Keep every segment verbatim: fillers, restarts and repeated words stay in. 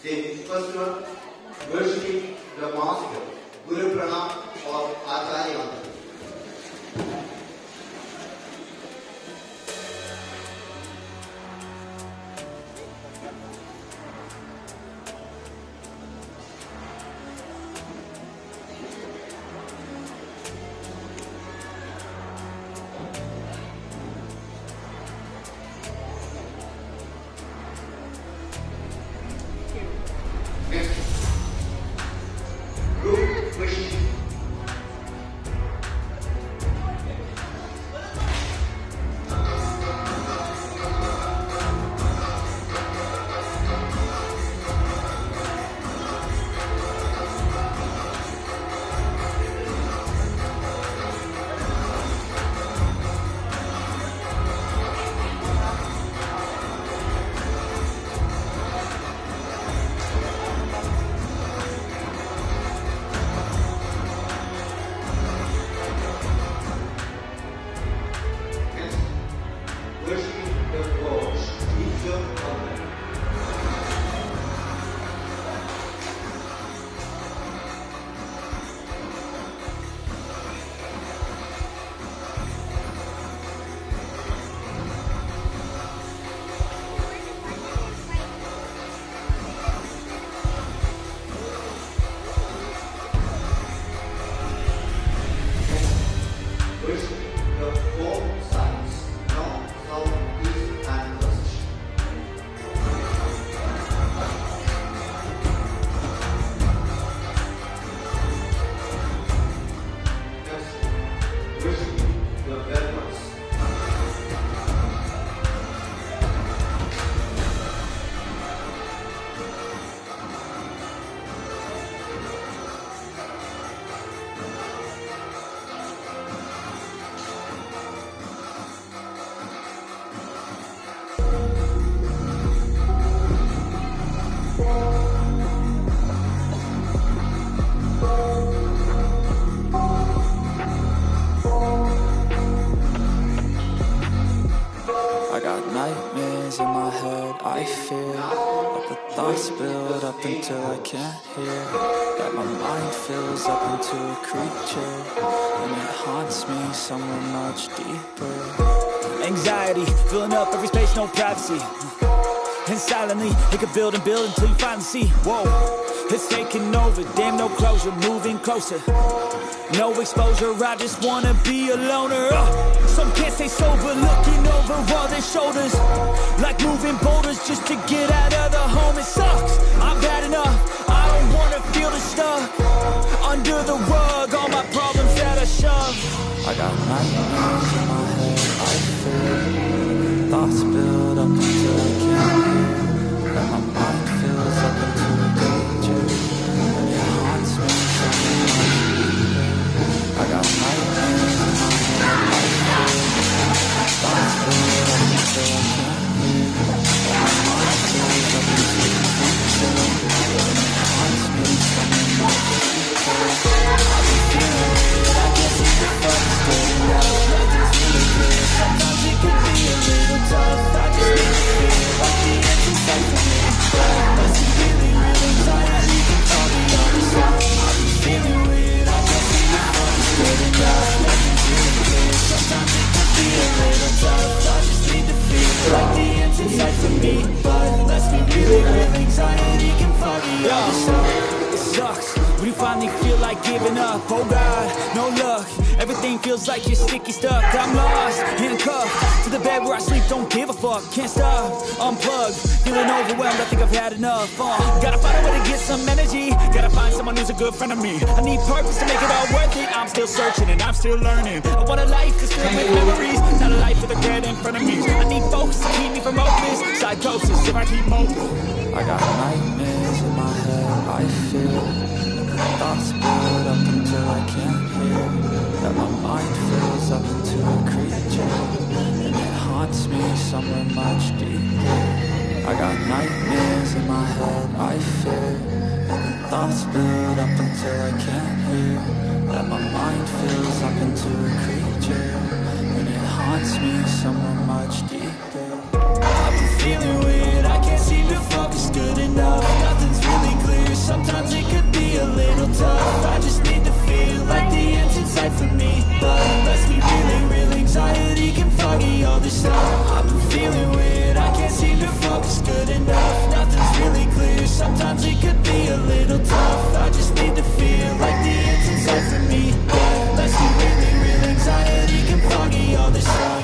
The first one, worshipping the master, Guru Pranam or Acharya. Nightmares in my head, I fear that the thoughts build up until I can't hear, that my mind fills up into a creature, and it haunts me somewhere much deeper. Anxiety, filling up every space, no privacy. And silently, it could build and build until you finally see, whoa, it's taking over, damn no closure, moving closer. No exposure, I just wanna be a loner. uh, Some can't stay sober, looking over all their shoulders, like moving boulders just to get out of the home. It sucks, I've had enough, I don't wanna feel the stuff under the rug, all my problems that I shove. I got nightmares in my head, I fear thoughts build up until I can't hear, that my mind fills up into a creature, and it haunts me so much. I got nightmares in my head, I fear thoughts build up until I can't hear, that my mind fills up into a creature, and it haunts me so much. I've been feeling it, I can't seem to fucking stay out. Nothing's really clear, sometimes it can be a little tough. I just need to feel like the end is sight for me, but must be really, really tired. You can tell me on the side. I've been feeling weird, I can't seem to fucking stay out. Nothing's really clear, sometimes it can be a little tough. I just need to feel like the end's in sight for me, but let's be really real, anxiety can foggy up the stuff. It sucks when you finally feel like giving up. Oh God, no luck, everything feels like you're sticky stuck. I'm lost, handcuffed to the bed where I sleep, don't give a fuck. Can't stop, unplugged, feeling overwhelmed, I think I've had enough. uh, Gotta find a way to get some energy, gotta find someone who's a good friend of me. I need purpose to make it all worth it. I'm still searching and I'm still learning. I want a life that's filled with memories, not a life with regret in front of me. I need focus to keep me from hopeless psychosis if I keep mobile. I got nightmares in my head, I feel the thoughts build up until I can't hear, that my mind fills up into a creature, and it haunts me somewhere much deeper. I got nightmares in my head, I fear that the thoughts build up until I can't hear, that my mind fills up into a creature, and it haunts me somewhere much deeper. I've been feeling weird, I can't seem to focus good enough. Nothing's sometimes it could be a little tough. I just need to feel like the end's in sight for me. But let's be really real, anxiety can foggy all this stuff. I've been feeling weird, I can't seem to focus good enough. Nothing's really clear, sometimes it could be a little tough. I just need to feel like the end's in sight for me. But let's be really real, anxiety can foggy all this stuff.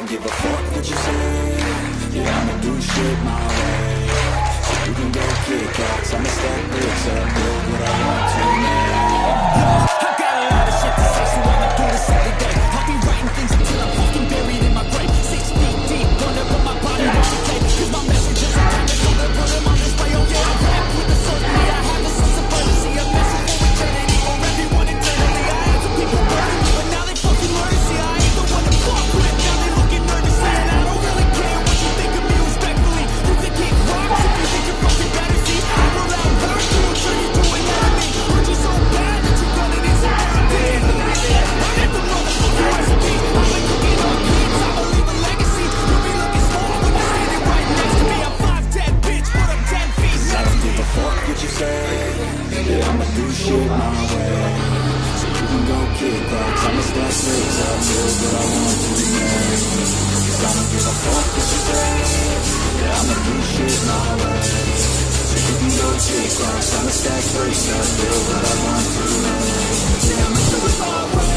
don't give a fuck what you say. Yeah, I'ma do shit my way. So you can go kick rocks, I'ma stack bricks up, build what I want to, man. I got a lot of shit to say, so I'ma do this every day. I'll be writing things until I'm fucking buried in my grave. Six feet deep, gonna put my body on the tape. Cause my messages are kind of gonna put them on display. Oh yeah, I rap with the certainty. I have a sense of urgency, a message for eternity. For everyone internally, I had some people burning me, but now they fucking learn to see I ain't the one to fuck with. Now they looking nervously, and I don't really care what you think of me respectfully. You can kick rocks if you think you're fucking better. See, I will outwork you and turn you to an enemy. Hurt you so bad that you're gonna need some therapy. I got the motherfucking recipe. I've been cooking on kids, I'ma leave a legacy. You'll be looking small when you're standing right next to me. I'm five ten, bitch, but I'm ten feet I don't give a fuck what you say. Yeah, I'ma do shit my way. So you can go kick rocks, I'ma stack bricks up, build what I want to, man. Cause I don't give a fuck what you say. Yeah, I'ma do shit my way. So you can go kick rocks, I'ma stack bricks up, build what I want to, man. Yeah, I'ma do it my way.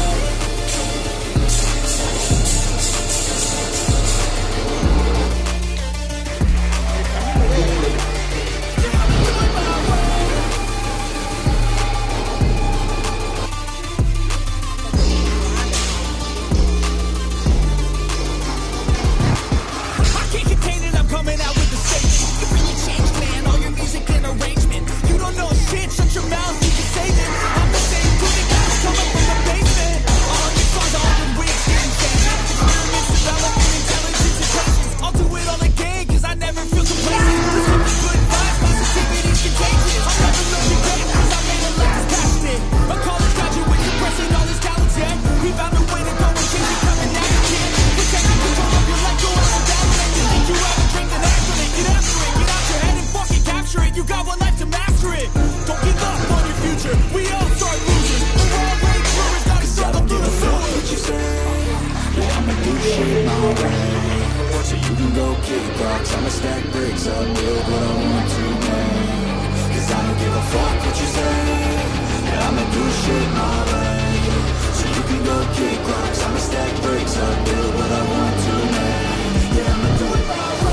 Coming out with the statement. You really changed, man. All your music and arrangement. You don't know shit. Shut your mouth. You can save it. I'm the same dude that guys coming from the basement. A hundred songs, a hundred wigs, getting famous. Experiments, developing intelligence and patience. I'll do it all again, cause I never feel complacent. This is the good vibes, positivity's contagious. I'll never look regret, cause I made a life that's passionate. A college graduate, compressing all his talents, yeah. He found a way to go and change it, coming out of kid. Protecting control of your life, going on down. You think you have a drink, then after it, get after it. Get out your head and fucking capture it. You got one life to master it. Don't give up on your future. We all start losing. We're all late bloomers, gotta struggle through the fuck sewer. what you say. Yeah, I'ma do shit my way. So you can go kick rocks, I'ma stack bricks up, build what I want to, man. Cause I don't give a fuck what you say. Yeah, I'ma do shit my way. So you can go kick rocks, I'ma stack bricks up, build what I want to, man. Yeah, I'ma do it my way.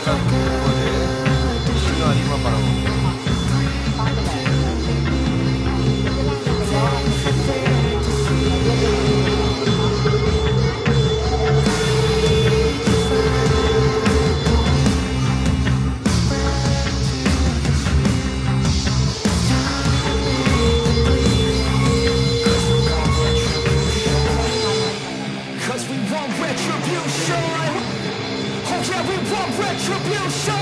습관이 있는데 신경 아니만 바라보고. Cause we want retribution. Oh yeah, we want retribution.